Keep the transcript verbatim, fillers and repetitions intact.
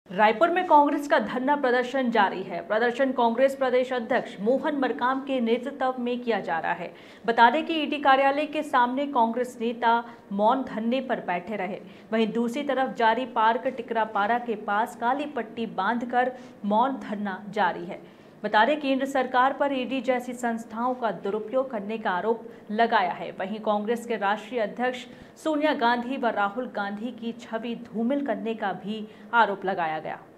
रायपुर में कांग्रेस का धरना प्रदर्शन जारी है। प्रदर्शन कांग्रेस प्रदेश अध्यक्ष मोहन मरकाम के नेतृत्व में किया जा रहा है। बता दें कि ईडी कार्यालय के सामने कांग्रेस नेता मौन धरने पर बैठे रहे। वहीं दूसरी तरफ जारी पार्क टिकरापारा के पास काली पट्टी बांधकर मौन धरना जारी है। बता दें केंद्र सरकार पर ईडी जैसी संस्थाओं का दुरुपयोग करने का आरोप लगाया है। वहीं कांग्रेस के राष्ट्रीय अध्यक्ष सोनिया गांधी व राहुल गांधी की छवि धूमिल करने का भी आरोप लगाया गया।